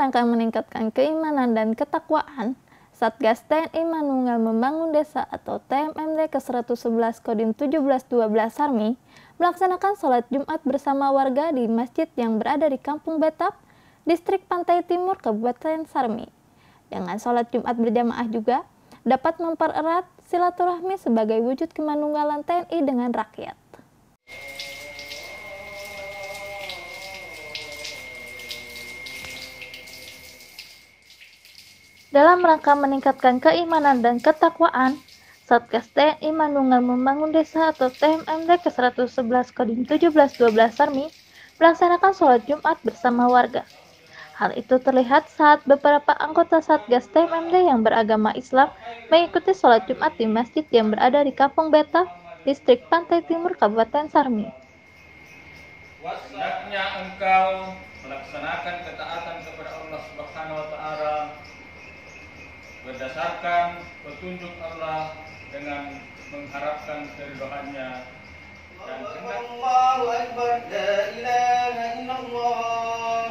rangka meningkatkan keimanan dan ketakwaan, Satgas TNI Manunggal Membangun Desa atau TMMD ke-111 Kodim 1712 Sarmi melaksanakan sholat Jumat bersama warga di masjid yang berada di Kampung Betap, Distrik Pantai Timur, Kabupaten Sarmi. Dengan sholat Jumat berjamaah juga dapat mempererat silaturahmi sebagai wujud kemanunggalan TNI dengan rakyat. Dalam rangka meningkatkan keimanan dan ketakwaan, Satgas TNI Manunggal Membangun Desa atau TMMD ke-111 Kodim 1712 Sarmi melaksanakan sholat Jumat bersama warga. Hal itu terlihat saat beberapa anggota Satgas TMMD yang beragama Islam mengikuti sholat Jumat di masjid yang berada di Kampung Betap, Distrik Pantai Timur, Kabupaten Sarmi. Hendaknya engkau melaksanakan ketaatan kepada Allah Subhanahu wa Ta'ala berdasarkan petunjuk Allah dengan mengharapkan keridhaan-Nya dan Allahu Akbar, la ilaha illallah.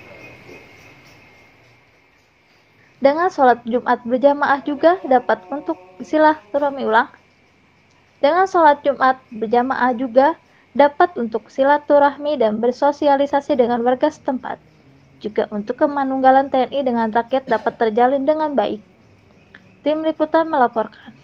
Dengan sholat Jumat berjamaah juga dapat untuk silaturahmi Dengan sholat Jumat berjamaah juga dapat untuk silaturahmi dan bersosialisasi dengan warga setempat. Juga untuk kemanunggalan TNI dengan rakyat dapat terjalin dengan baik. Tim Liputan melaporkan.